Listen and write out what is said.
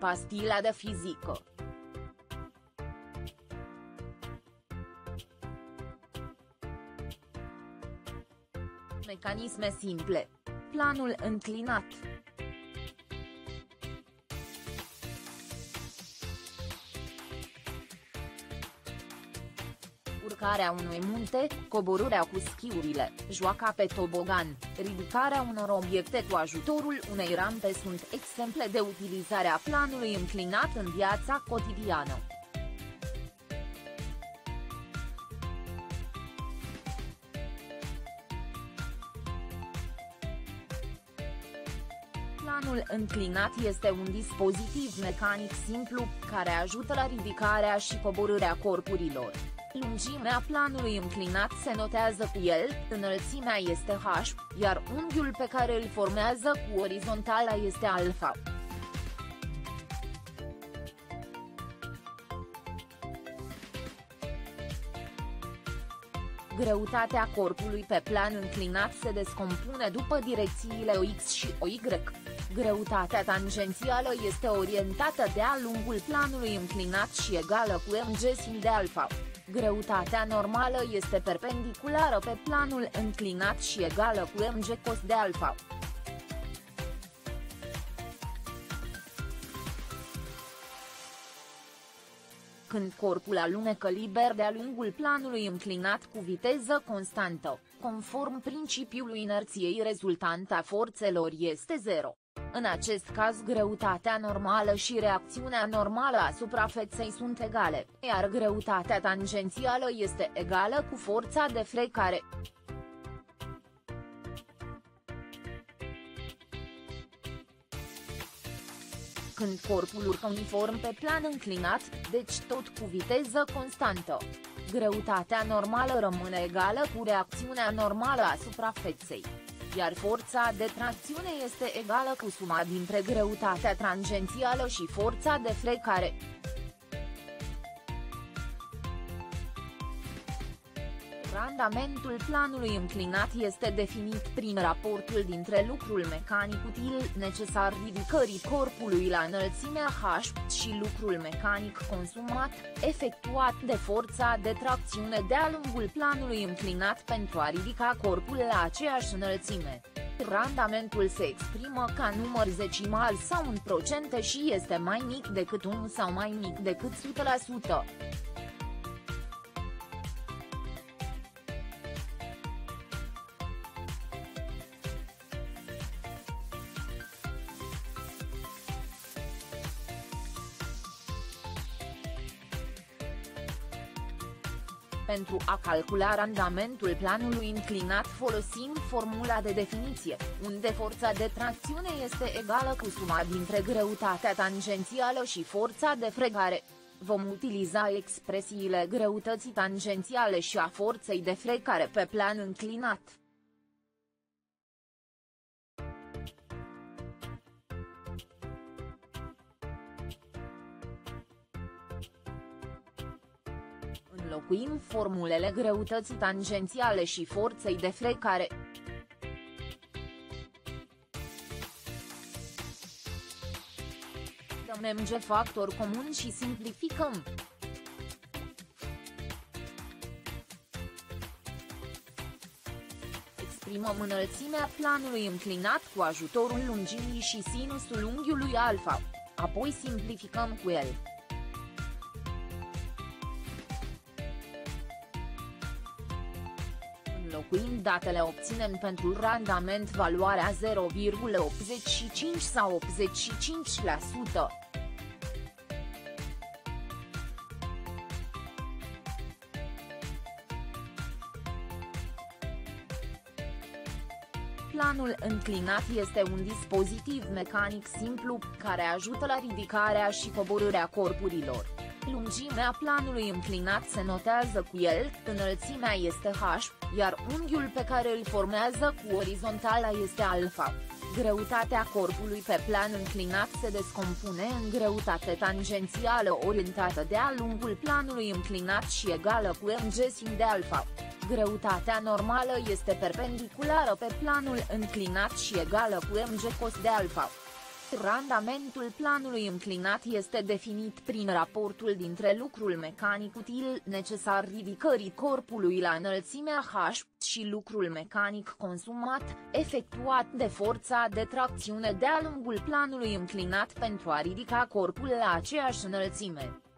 Pastila de fizică. Mecanisme simple. Planul înclinat. Urcarea unui munte, coborârea cu schiurile, joaca pe tobogan, ridicarea unor obiecte cu ajutorul unei rampe sunt exemple de utilizare a planului înclinat în viața cotidiană. Planul înclinat este un dispozitiv mecanic simplu, care ajută la ridicarea și coborârea corpurilor. Lungimea planului înclinat se notează cu el, înălțimea este h, iar unghiul pe care îl formează cu orizontala este alfa. Greutatea corpului pe plan înclinat se descompune după direcțiile X și OY. Greutatea tangențială este orientată de-a lungul planului înclinat și egală cu mg sin de alfa. Greutatea normală este perpendiculară pe planul înclinat și egală cu mg cos de alfa. Când corpul alunecă liber de-a lungul planului înclinat cu viteză constantă, conform principiului inerției rezultanta forțelor este 0. În acest caz greutatea normală și reacțiunea normală a suprafeței sunt egale, iar greutatea tangențială este egală cu forța de frecare. Când corpul urcă uniform pe plan înclinat, deci tot cu viteză constantă, greutatea normală rămâne egală cu reacțiunea normală a suprafeței, iar forța de tracțiune este egală cu suma dintre greutatea tangențială și forța de frecare. Randamentul planului înclinat este definit prin raportul dintre lucrul mecanic util necesar ridicării corpului la înălțimea h și lucrul mecanic consumat, efectuat de forța de tracțiune de-a lungul planului înclinat pentru a ridica corpul la aceeași înălțime. Randamentul se exprimă ca număr decimal sau în procente și este mai mic decât 1 sau mai mic decât 100%. Pentru a calcula randamentul planului înclinat folosim formula de definiție, unde forța de tracțiune este egală cu suma dintre greutatea tangențială și forța de frecare. Vom utiliza expresiile greutății tangențiale și a forței de frecare pe plan înclinat. Înlocuim formulele greutății tangențiale și forței de frecare. Dăm mg factor comun și simplificăm. Exprimăm înălțimea planului înclinat cu ajutorul lungimii și sinusul unghiului alfa, apoi simplificăm cu el. Înlocuind datele obținem pentru randament valoarea 0,85 sau 85%. Planul înclinat este un dispozitiv mecanic simplu, care ajută la ridicarea și coborârea corpurilor. Lungimea planului înclinat se notează cu el, înălțimea este h, iar unghiul pe care îl formează cu orizontala este alfa. Greutatea corpului pe plan înclinat se descompune în greutate tangențială orientată de-a lungul planului înclinat și egală cu mg sin de alfa. Greutatea normală este perpendiculară pe planul înclinat și egală cu mg cos de alfa. Randamentul planului înclinat este definit prin raportul dintre lucrul mecanic util necesar ridicării corpului la înălțimea H și lucrul mecanic consumat, efectuat de forța de tracțiune de-a lungul planului înclinat pentru a ridica corpul la aceeași înălțime.